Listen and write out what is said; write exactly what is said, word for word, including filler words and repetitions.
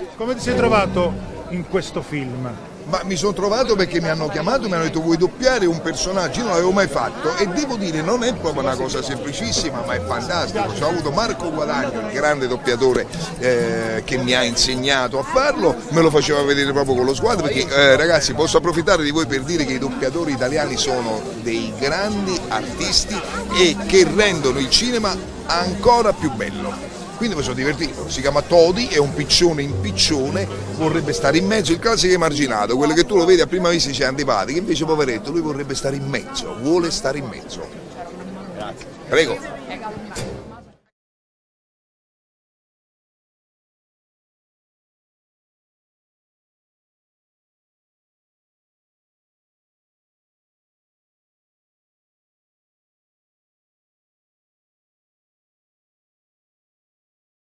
Come ti sei trovato in questo film? Ma mi sono trovato perché mi hanno chiamato e mi hanno detto vuoi doppiare un personaggio, io non l'avevo mai fatto e devo dire non è proprio una cosa semplicissima ma è fantastico. Ci ho avuto Marco Guadagno, il grande doppiatore eh, che mi ha insegnato a farlo, me lo faceva vedere proprio con lo sguardo perché eh, ragazzi posso approfittare di voi per dire che i doppiatori italiani sono dei grandi artisti e che rendono il cinema ancora più bello. Quindi mi sono divertito, si chiama Todi, è un piccione in piccione, vorrebbe stare in mezzo, il classico emarginato, quello che tu lo vedi a prima vista c'è antipatico, invece poveretto lui vorrebbe stare in mezzo, vuole stare in mezzo. Grazie. Prego.